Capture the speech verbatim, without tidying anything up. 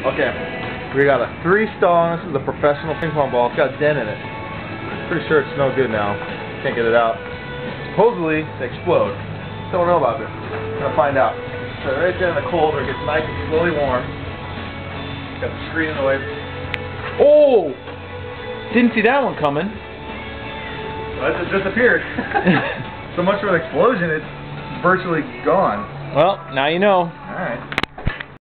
Okay, we got a three star. This is a professional ping pong ball. It's got a dent in it. Pretty sure it's no good now. Can't get it out. Supposedly, they explode. Don't know about this. Gonna find out. So right there in the cold where it gets nice and slowly warm. Got the screen in the way. Oh! Didn't see that one coming. Well, it just disappeared. So much for the explosion, it's virtually gone. Well, now you know. Alright.